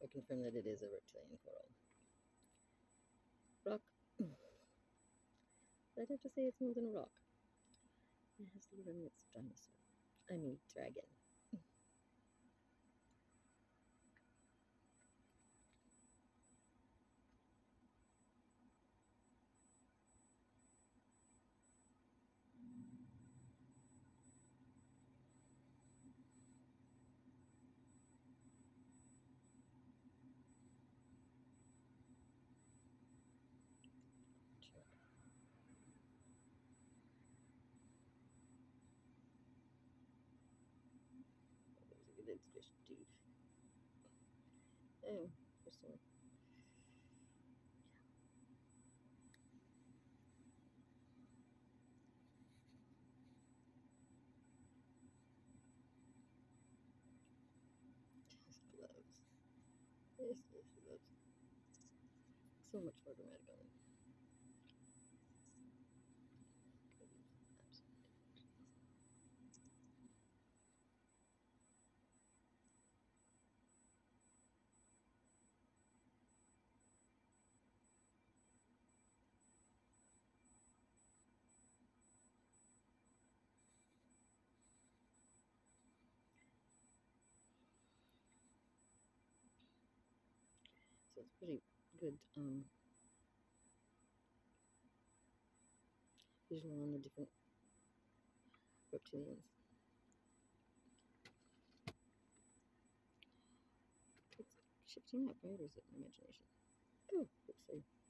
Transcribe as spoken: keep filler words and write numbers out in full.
or confirm that it is a reptilian coral. Rock. I'd have to say it's more than a rock. It has the remnants of dinosaur. I mean, dragon. It's just dude. Oh, there's some. Just gloves. Yes, yes, gloves. So much more dramatic on them. So it's pretty good um, visual on the different reptilians. It's shifting up, right? Or is it my imagination? Oh, let's see.